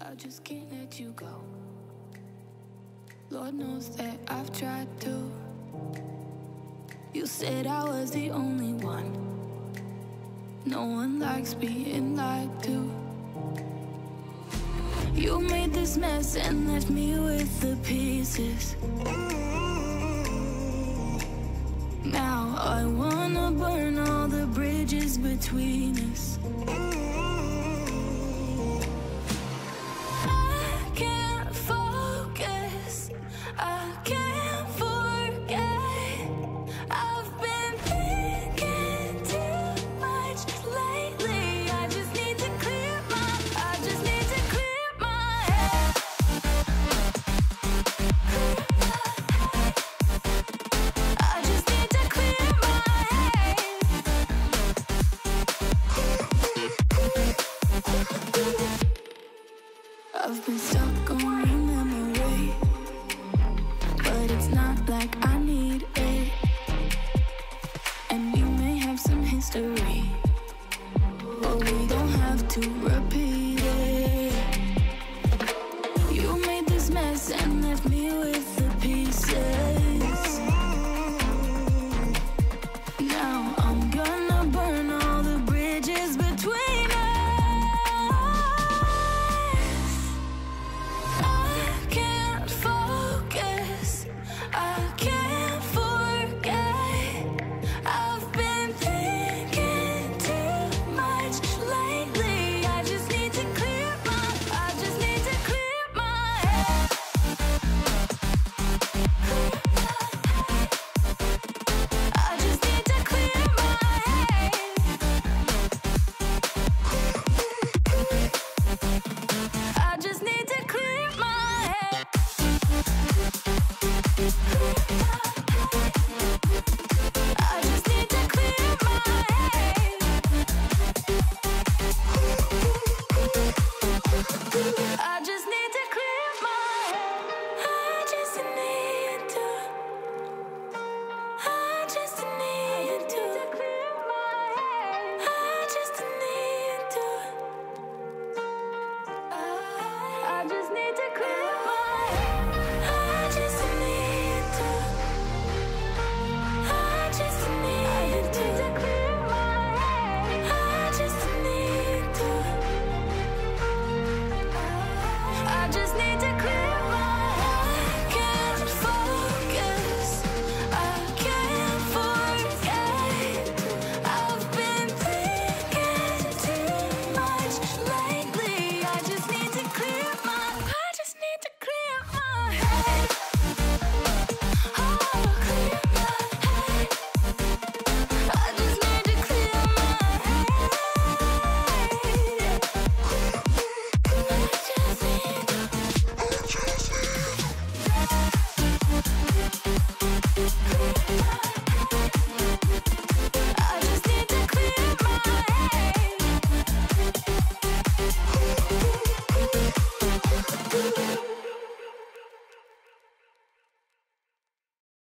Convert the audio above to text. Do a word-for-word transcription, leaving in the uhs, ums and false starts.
I just can't let you go. Lord knows that I've tried to. You said I was the only one. No one likes being lied to. You made this mess and left me with the pieces. Now I wanna burn all the bridges between us. I can't focus, I can't forget. I've been thinking too much lately. I just need to clear my, I just need to clear my head. I just need to clear my head. I've been stuck on your memory, but it's not like I need